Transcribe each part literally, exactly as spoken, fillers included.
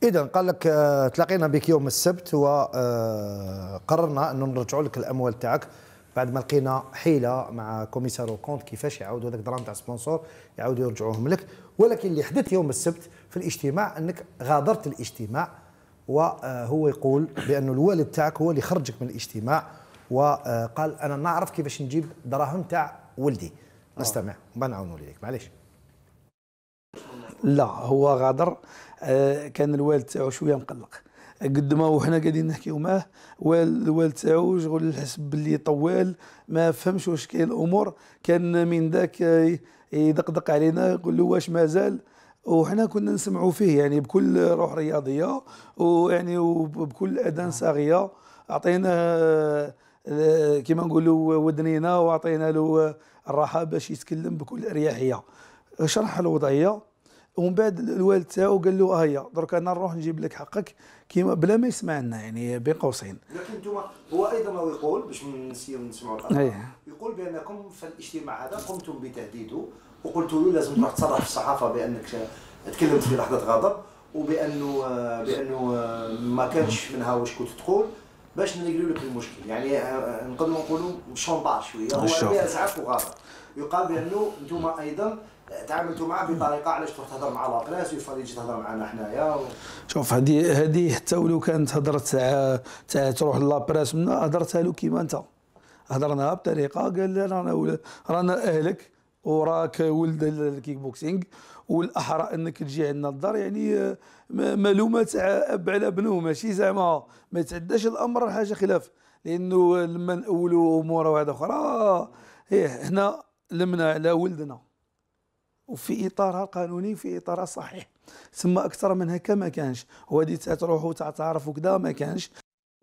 إذا قال لك آه تلاقينا بك يوم السبت وقررنا آه أنه نرجعوا لك الأموال تاعك بعد ما لقينا حيلة مع كوميسارو كونت كيفاش يعاودوا هذاك الدراهم تاع سبونسور يعاودوا يرجعوهم لك. ولكن اللي حدث يوم السبت في الاجتماع أنك غادرت الاجتماع، وهو يقول بأنه الوالد تاعك هو اللي خرجك من الاجتماع وقال أنا نعرف كيفاش نجيب دراهم تاع ولدي. نستمع وبعد نعاونوا ليك معليش. لا هو غادر، كان الوالد تاعو شويه مقلق قد ما وحنا قاعدين نحكيو معاه. الوالد تاعو شغل حسب باللي طوال ما فهمش واش كاين الامور، كان من ذاك يدقدق علينا يقول له واش مازال، وحنا كنا نسمعوا فيه يعني بكل روح رياضيه ويعني وبكل اذان صاغيه. اعطينا كما نقولوا ودنينا واعطينا له الراحه باش يتكلم بكل اريحيه. شرح الوضعيه ومن بعد الوالد تاعو قال له ها هي درك انا نروح نجيب لك حقك كيما بلا ما يسمع لنا يعني بين قوسين. لكن انتم هو ايضا هو يقول باش نسيو نسمعوا الارقام، يقول بانكم في الاجتماع هذا قمتم بتهديده وقلتوا له لازم تروح تصرح في الصحافه بانك تكلمت في لحظه غضب، وبانه بانه ما كانش منها واش كنت تقول باش نلقيو لك المشكل. يعني نقدروا نقولوا شونطاج شويه، هو اسعف وغاضب. يقال بانه انتم ايضا تعاملتوا معه بطريقه علاش تروح تهضر مع لابريس ويفضل تجي تهضر معنا حنايا و... شوف هذه هذه حتى ولو كانت هضره تاع تاع تروح لابريس منا هضرتها له كيما انت هضرناها بطريقه قال لي رانا رانا اهلك وراك ولد الكيك بوكسينغ والاحرى انك تجي عندنا الدار، يعني معلومه تاع اب على بنو ماشي زعما ما يتعداش الامر حاجه خلاف، لانه لما نقولوا امور واحده اخرى ايه هنا لمنا على ولدنا وفي اطارها القانوني في اطارها الصحيح. ثم اكثر من هكا ما كانش، وهذه تروحوا وتعرفوا كذا ما كانش.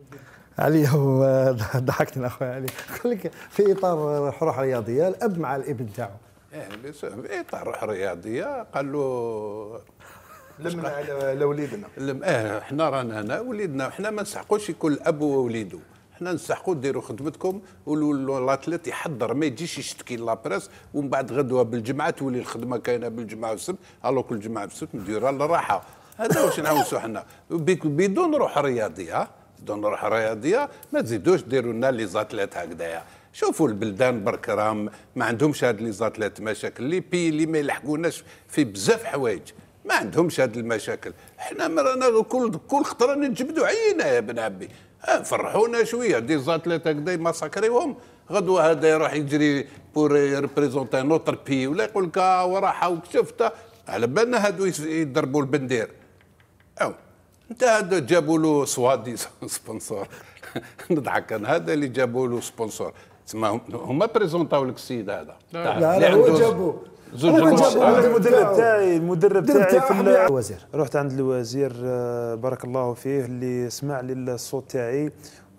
علي هو ضحكتنا اخويا علي، يقول لك في اطار روح رياضيه الاب مع الابن تاعو. ايه في اطار روح رياضيه قال له لمنا على وليدنا. لم اه احنا رانا هنا وليدنا، احنا ما نسحقوش يكون الاب ووليده، احنا نسحقوا ديروا خدمتكم والاتليت يحضر ما يجيش يشتكي لابريس ومن بعد غدوه بالجمعه تولي الخدمه كاينه بالجمعه والسبت، الو كل جمعه والسبت نديرها للراحه. هذا واش نعاوزوا حنا بدون روح رياضيه، بدون روح رياضيه ما تزيدوش ديروا لنا لي زاتليت هكذايا. شوفوا البلدان برك راهم ما عندهمش هاد لي زاتليت مشاكل، لي بي اللي ما يلحقوناش في بزاف حوايج ما عندهمش هاد المشاكل. احنا رانا كل كل خطره نجبدوا عينا يا بن عمي، فرحونا شويه دي زاتليت هكذا مساكريوهم، غدوه هذا يروح يجري بور ريبريزونتي نوتر بي ولا يقول لك وراحه وكشفته على بالنا هادو يضربوا البندير. او انت هذا جابوا له سوادي سبونسور نضحك انا، هذا اللي جابوا له سبونسور تسمى هما بريزونطاو لك السيد هذا. لا لا هو جابوه زوج المدرب تاعي المدرب تاعي في الوزير، رحت عند الوزير بارك الله فيه اللي سمع لي الصوت تاعي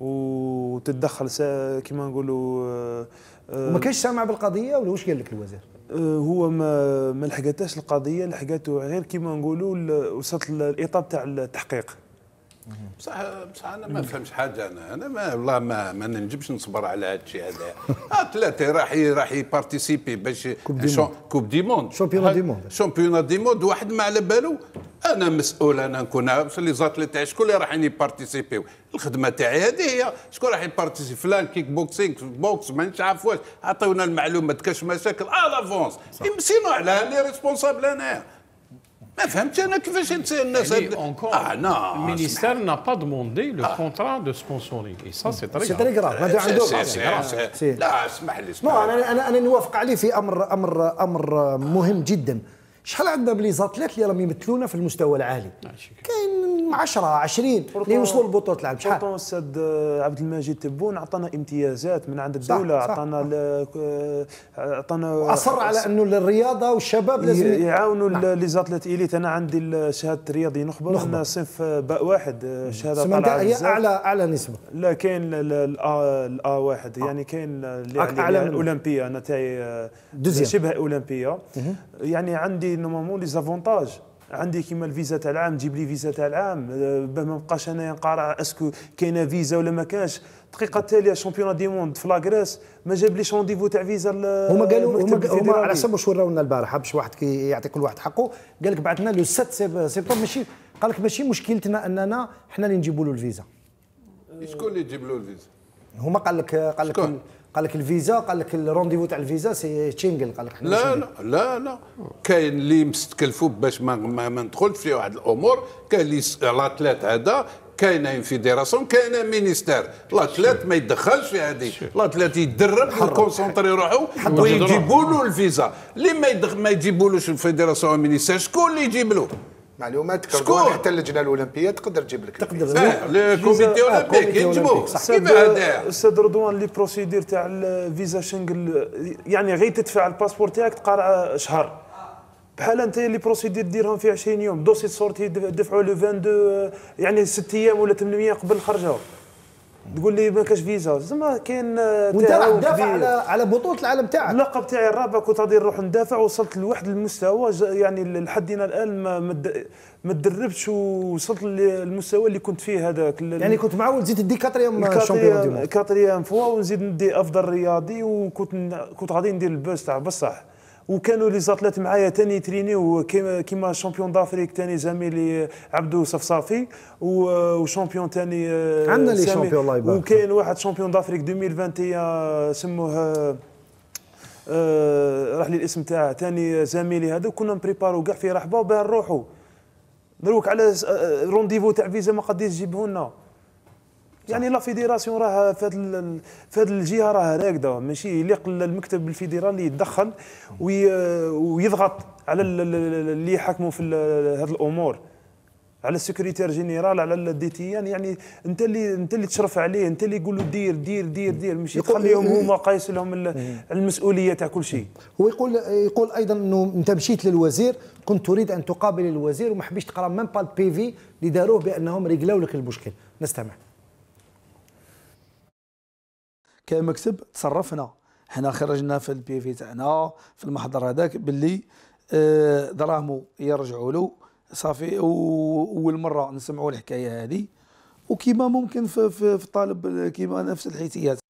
وتدخل كما نقولوا. وما كانش سامع بالقضيه ولا واش قال لك الوزير؟ هو ما ما لحقتهاش القضيه، لحقته غير كما نقولوا وصلت الايطاب تاع التحقيق. بصح بصح انا ما فهمش حاجه، انا انا ما والله ما ما ننجمش نصبر على هذا الشيء هذا. اه ثلاثه راح راح يبارتيسيبي باش كوب دي موند شامبيون دي موند شامبيون دي موند واحد ما على بالو. انا مسؤول، انا نكون لي زاتليت تاعي شكون اللي راح يبارتيسيبيو؟ الخدمه تاعي هذه هي، شكون راح يبارتيسيبي؟ فلان كيك بوكسينغ بوكس ما نعرف واش، عطيونا المعلومات كاش مشاكل ا لافونس يمسينو على لي ريسبونسابل. انا ما فهمتش انا كيفاش الناس اه نو المينيستير n'a pas demandé le contrat de sponsoring et ça c'est très grave. c'est très grave. هذا عندهم. لا اسمح لي اسمح لي انا انا انا نوافق عليه في امر امر امر مهم جدا. شحال عندنا بلي زاتليت اللي راهم يمثلونا في المستوى العالي؟ كاين عشرة عشرين اللي وصلوا لبطولة العالم. شحال؟ بورتون السيد عبد المجيد تبون عطانا امتيازات من عند الدولة، عطانا عطانا اصر على انه الرياضة والشباب لازم يعاونوا لي زاتليت إليت. انا عندي شهادة رياضي نخبة نخبة صنف باء واحد، شهادة طالعة هي اعلى اعلى نسبة. لا كاين الا واحد، يعني كاين اعلى الاولمبيه، انا تاعي شبه اولمبيه. يعني عندي نورمالمون لي زافونتاج، عندي كيما الفيزا تاع العام، تجيب لي فيزا تاع العام باه ما نبقاش انايا نقارع اسكو كاينه فيزا ولا ما كانش. الدقيقه التاليه شامبيون دي موند في لاغريس ما جاب ليش رونديفو تاع فيزا. هما قالوا هما على حسب واش وراونا البارح باش واحد كي يعطي كل واحد حقه، قال لك بعثنا له سبعة سبتمبر ماشي قال لك ماشي مشكلتنا اننا حنا اللي نجيبوا له الفيزا. شكون اللي يجيب له الفيزا؟ هما قال لك قال لك قال لك الفيزا، قال لك الرونديفو تاع الفيزا سي تشينغل، قال لك حنا لا لا لا لا كاين اللي مستكلفوا باش ما ما, ما ندخلش في واحد الامور. كاين اللي الاتليت هذا كاينه فيديراسيون كاينه مينيستير. الاتليت ما يدخلش في هذه، الاتليت يدرب ويكونسونطري روحو ويجيبوا له الفيزا. اللي ما يدخل ما يجيبولوش الفيديراسيون والمينيستير شكون اللي يجيب له؟ معلومات كردوان حتى اللجنه الاولمبيه تقدر تجيب لك تقدر الكوميتي اولمبيك يجيبوه. كيف هذا استاذ رضوان لي بروسيدير تاع الفيزا شنغل يعني غير تدفع الباسبور تاعك تقرا شهر. بحال انت اللي بروسيدير ديرهم في عشرين يوم، دوسي سورتي دفعوا لو اثنين وعشرين يعني ست ايام ولا ثمانية ايام قبل الخرجه. تقول لي ما كاش فيزا زعما كاين. وانت راح تدافع على على بطوله العالم تاعك. اللقب تاعي الرابع كنت غادي نروح ندافع، وصلت لواحد المستوى يعني لحدنا الان ما ما تدربتش ووصلت للمستوى اللي كنت فيه هذاك. يعني كنت معول زيد دي كاتريام شامبيون دي موند كاتريام فوا ونزيد ندي افضل رياضي، وكنت كنت غادي ندير البوست تاع بصح. وكانوا لي زاتلات معايا ثاني يترينيو كيما شامبيون دافريك ثاني زميلي عبدو صفصافي وشامبيون ثاني عندنا لي شامبيون الله يبارك. وكاين واحد شامبيون دافريك ألفين وواحد وعشرين سموه آه راح لي الاسم تاعه ثاني زميلي هذا. كنا نبريبارو كاع في رحبه وباه نروحوا دروك على رونديفو تاع فيزا ما قديش تجيبه لنا. يعني لا فيديراسيون راه في هذه في هذه الجهه راه راكده، ماشي يليق المكتب الفيدرالي يتدخل ويضغط على اللي يحكموا في هذه الامور، على السكرتير جينيرال على الديتيان. يعني انت اللي انت اللي تشرف عليه، انت اللي يقول له دير دير دير دير، ماشي تخليهم هما قايس لهم المسؤوليه تاع كل شيء. هو يقول يقول ايضا انه انت مشيت للوزير كنت تريد ان تقابل الوزير وما حبيتش تقرا ميم با البي في اللي داروه بانهم رجلاو لك المشكل. نستمع. كمكتب تصرفنا حنا خرجنا في البي في تاعنا في المحضر هذاك باللي آه دراهمو يرجعوا له صافي. واول مره نسمعوا الحكايه هذه، وكيما ممكن في, في, في الطالب كيما نفس الحيثيات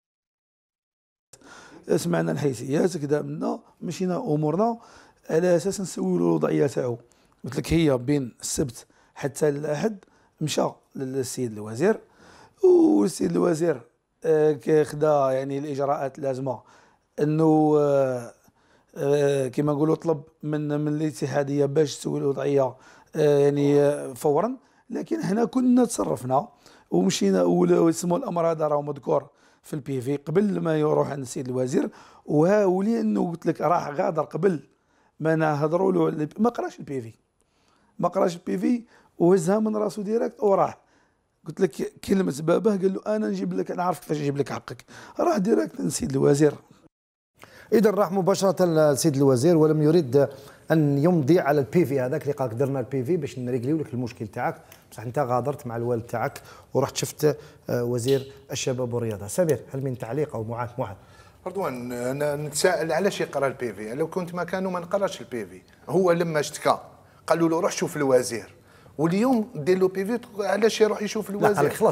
سمعنا الحيثيات كذا منا مشينا امورنا على اساس نسويو له الوضعيه تاعو. قلت لك هي بين السبت حتى الاحد مشى للسيد الوزير، والسيد الوزير خدا يعني الاجراءات اللازمه انه آه آه كما نقولوا طلب من من الاتحاديه باش تسوي الوضعيه آه يعني آه فورا. لكن حنا كنا تصرفنا ومشينا وسمو الامر هذا راه مذكور في البي في قبل ما يروح عند السيد الوزير. وها ولانه قلت لك راه غادر قبل ما نهضروا له ما قراش البي في ما قراش البي في وهزها من راسه ديريكت وراح. قلت لك كلمة باباه قال له أنا نجيب لك أنا عارف كيفاش نجيب لك حقك. راح ديريكت للسيد الوزير. إذا راح مباشرة للسيد الوزير ولم يريد أن يمضي على البي في هذاك اللي قال لك درنا البي في باش نريكليو لك المشكل تاعك، بصح أنت غادرت مع الوالد تاعك ورحت شفت وزير الشباب والرياضة. سمير هل من تعليق أو معاذ؟ معاذ. رضوان انا نتساءل علاش يقرا البي في؟ لو كنت مكانه ما نقراش البي في. هو لما اشتكى قالوا له روح شوف الوزير، واليوم دير له بي في علاش يروح يشوف الوزير؟ لا قال لك خلاص